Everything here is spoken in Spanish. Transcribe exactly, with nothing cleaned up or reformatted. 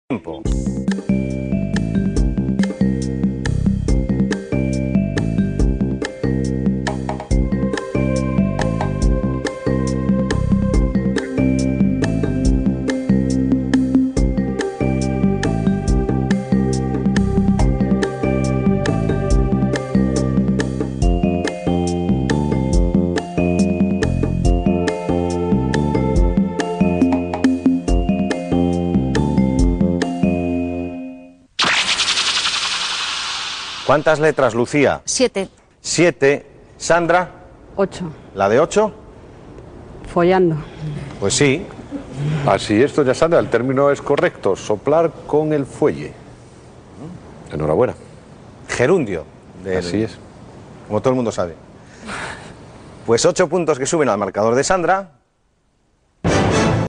Tiempo. ¿Cuántas letras, Lucía? Siete. Siete. Sandra. Ocho. ¿La de ocho? Follando. Pues sí. Así es, doña Sandra, el término es correcto, soplar con el fuelle. Enhorabuena. Gerundio. del- Así es. Como todo el mundo sabe. Pues ocho puntos que suben al marcador de Sandra.